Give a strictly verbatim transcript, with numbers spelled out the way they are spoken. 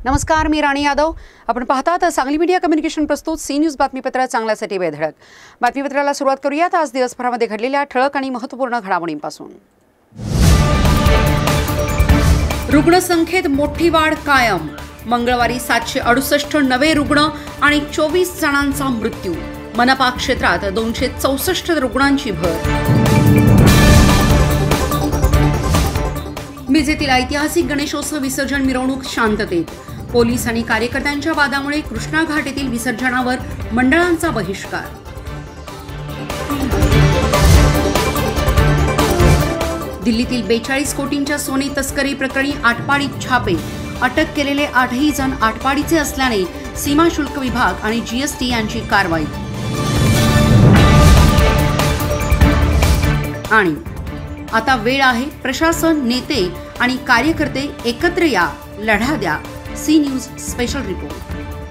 नमस्कार, मी राणी यादव. आपण पाहतात सांगली मीडिया कम्युनिकेशन प्रस्तुत सी न्यूज बातमीपत्र चांगल्यासाठी बेधडक. बातमीपत्राला सुरुवात करूयात आज दिवसभरामध्ये घडलेल्या ठळक आणि महत्त्वपूर्ण घडामोडींपासून. रुग्णसंख्येत मोठी वाढ कायम. मंगळवारी सातशे अडुसष्ट नवे रुग्ण आणि चोवीस जणांचा मृत्यू. मनपा क्षेत्रात दोनशे चौसष्ट रुग्णांची भर. मिरजेतील ऐतिहासिक गणेशोत्सव विसर्जन मिरवणूक शांततेत. पोलीस आणि कार्यकर्त्यांच्या वादामुळे कृष्णा घाट येथील विसर्जनावर मंडळांचा बहिष्कार. दिल्लीतील बेचाळीस कोटींच्या सोने तस्करी प्रकरणी आटपाडीत छापे. अटक केलेले आठही जण आटपाडीचे असल्याने सीमा शुल्क विभाग आणि जीएसटी यांची कारवाई. आणि आता वेळ आहे, प्रशासन, नेते आणि कार्यकर्ते एकत्र या, लढा द्या. C news special report.